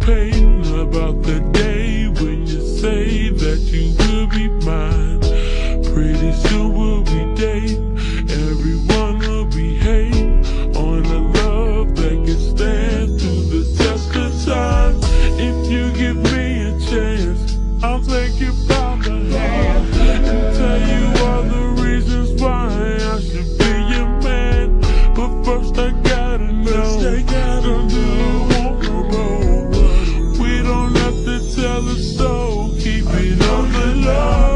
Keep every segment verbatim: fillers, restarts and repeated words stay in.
anticipate about the day when you say that you will be mine. Pretty soon we'll be dating, everyone will be hating on a love that can stand through the test of time. If you give me a chance, I'll take you by the hand and tell you all the reasons why I should be your man. But first I gotta know, do you want to know? We don't have to tell a soul, keep it on the low.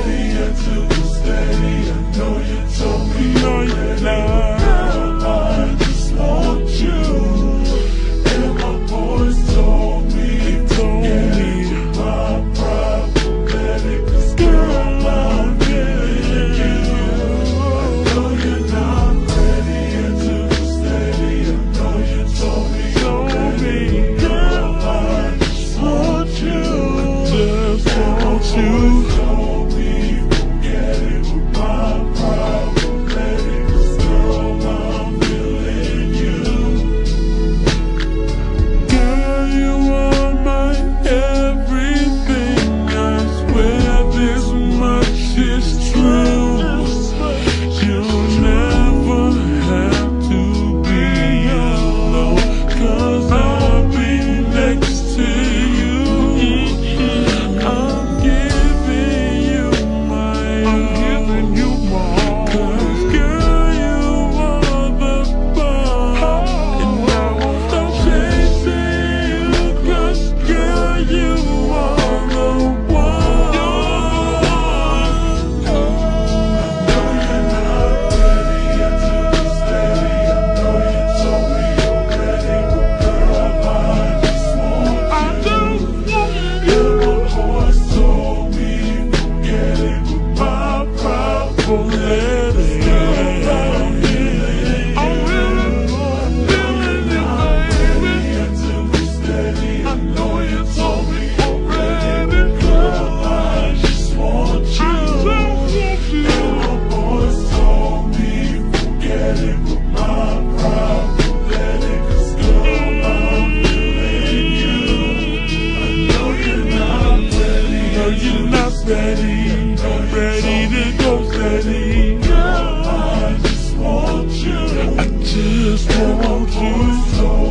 Ready, ready to go steady. Girl, I just want you. I just want you.